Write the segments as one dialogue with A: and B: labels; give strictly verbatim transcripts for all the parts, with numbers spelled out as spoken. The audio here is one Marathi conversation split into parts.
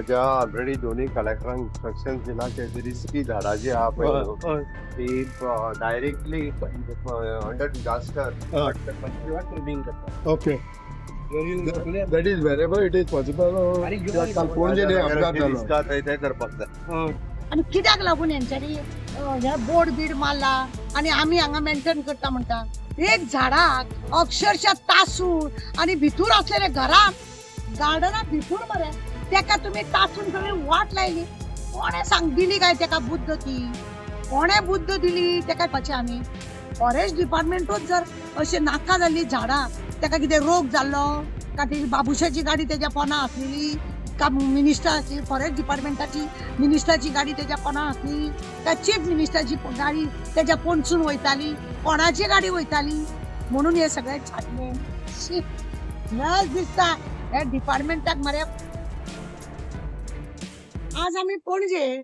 A: म्हज्या ऑलरेडी दोन्ही कलेक्टरांक इन्स्ट्रक्शन दिला की रिस्की झाडां जी आहा पळय ती डायरेक्टली अंडर डिझास्टर ट्रिमिंग करता.
B: Okay, that is wherever it is possible Canacona जे अपघात जालो
A: थंय तें करपाक जाय.
C: आणि कित्याक लागून यांच्यानी हे बोर्ड बीड मारला आणि आम्ही हांगा मेंटेन करता म्हणटा. एक झाडाक अक्षरशः तासून आणि भितूर असलेले घरात गार्डनात भितूर मरे तेका तुम्ही तासून सगळी वाट लायली. कोणे सांग दिली काय तेका बुद्ध ती कोणे बुद्ध दिली तेका पाचे आमी फॉरेस्ट डिपार्टमेंटूच जर अशें नाका जाल्ली झाडां तेका कितें रोग जाल्लो का ती बाबुशाची गाडी तेज्या पोना आसलेली का मिनिस्टराची फॉरेस्ट डिपार्टमेंटाची मिनिस्टराची गाडी तेज्या पोना आसली का चीफ मिनिस्टराची गाडी तेज्या पोंडसून वयताली कोणाची गाडी वयताली म्हणून हे सगळे छाटले. नज दिसता हे डिपार्टमेंटाक मरे. आज आमी पणजे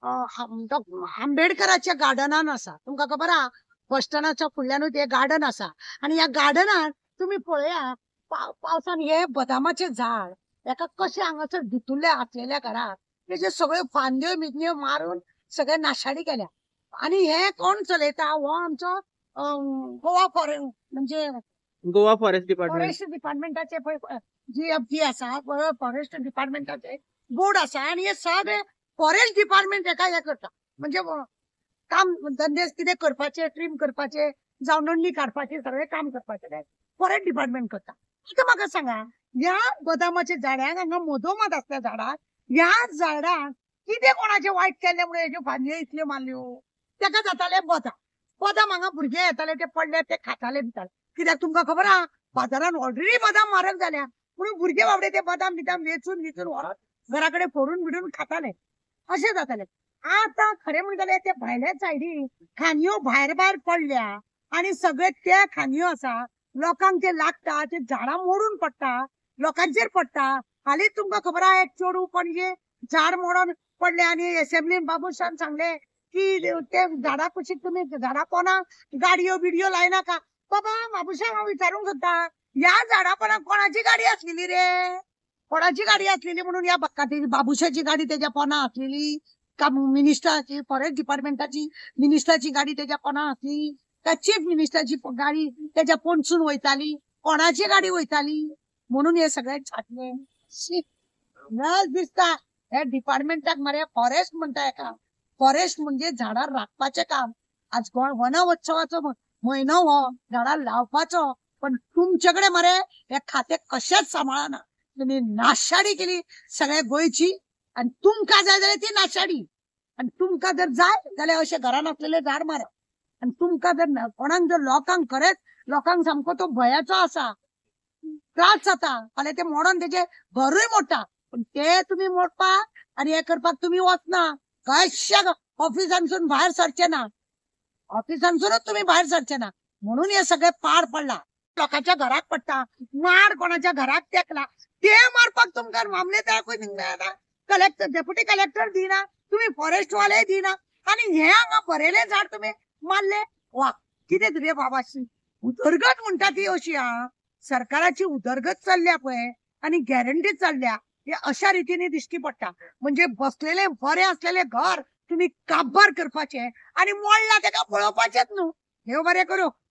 C: आंबेडकराच्या गार्डनान आसा. तुमकां खबर आहा बस स्टँडाच्या फुडल्यानूच हे गार्डन आसा आणि ह्या गार्डनात तुम्ही पळया पावसान हे बदामाचे झाड एका कशे हांगासर भितुरले आसलेल्या घरात तेजे सगळे फांद्यो बिंद्यो मारून सगळे नाशाडी केल्या. आणि हे कोण चलयता हो आमचो गोवा फॉरेस्ट म्हणजे
D: गोवा फॉरेस्ट डिपार्टमेंट
C: फॉरेस्ट डिपार्टमेंटाचे जी एफ डी आसा फॉरेस्ट डिपार्टमेंटाचे बोर्ड आसा आणि हे सगळे फॉरेस्ट डिपार्टमेंट एका हे करता म्हणजे काम धंदे कितें करपाचे ट्रीम करपाचे जावं नोंदणी काडपाचे सगळे काम करपाचे फॉरेस्ट डिपार्टमेंट करता. आता म्हाका सांगा ह्या बदामाच्या झाडांक हांगा मधोमध असल्या झाडाक ह्या झाडांक कितें कोणाचे वायट केल्ल्यामुळे हेज्यो फांद्यो इतल्यो मारल्यो तेका जाताले बदाम. बदाम हांगा भुरगे येताले ते पडले ते खाताले दिताले. कित्याक तुमकां खबर आहा बाजारान ऑलरेडी बदाम म्हारग जाल्या म्हणून भुरगे बाबडे ते बदाम बिदाम वेचून विचून व्हरत घरा कडेन फोडून बिडून खाताले अशें जाताले. आता खरें म्हणटले ते भायल्या सायडीन खांदयो भायर भायर पडल्या आणि सगळे त्या खांदयो आसा लोकांक ते लागता ते झाडां मोडून पडटा लोकांचेर पडटा. हालींच तुमकां खबर आहा एक चेडू पणजे झाड मोडून पडले आणि असेंब्लीन बाबुशान सांगले की ते झाडा कुशीक तुम्ही झाडा पोना गाडयो बिडयो लायनाका. बाबा बाबुशान हांव विचारूंक सोदता ह्या झाडा पोना कोणाची गाडी आसलेली रे कोणाची गाडी आसलेली म्हणून ह्या बक्काची बाबुशाची गाडी तेज्या पोना आसलेली का मिनिस्टराची फॉरेस्ट डिपार्टमेंटाची मिनिस्टराची गाडी तेज्या पोना आसली का चीफ मिनिस्टराची गाडी तेज्या पोंडसून वयताली कोणाची गाडी वयताली म्हणून हे सगळे छाटले. नज दिसता हे डिपार्टमेंटाक मरे फॉरेस्ट म्हणटा एका फॉरेस्ट म्हणजे झाडां राखपाचें काम. आज वन उत्सवाचो म्हयनो हो झाडां लावपाचो पण तुमचे कडेन मरे हे खातें कशेंच सांबाळना. तुम्ही नाशाडी केली सगळ्या गोंयची आणि तुमकां जाय जाल्यार ती नाशाडी आणि तुमकां जर जाय जाल्यार अशें घरान आसलेले झाड मारप आणि तुमकां जर कोणाक जर लोकांक खरेंच लोकांक सामको तो भयाचो आसा त्रास जाता फाल्यां ते मोडोन तेजे घरूय मोडटा पण ते तुम्ही मोडपाक आणि हे करपाक तुम्ही वचना. कशा ऑफिसांसून भायर सरचे ना ऑफिसांसूनच तुम्ही भायर सरचे ना म्हणून हे सगळे पाड पडला. लोकांच्या घराक पडटा माड कोणाच्या घराक तेकला ते मारपाक तुमकां मामलेदाराकूय मेळना कलेक्टर डेप्युटी कलेक्टर दिना तुम्ही फॉरेस्ट वाले दिना आणि हे हांगा बरयले झाड तुम्ही मारले. वा कितें रे बाबाशी उदरगत म्हणटा ती अशी हा सरकाराची उदरगत चल्ल्या पळय आणि गॅरंटी चल्ल्या हे अशा रितीने दिश्टी पडटा. म्हणजे बसलेले बरे असलेले घर तुम्ही काबार करपाचे आणि मोडला तेका पळोवपाचेच न्हू. हे बरें करूं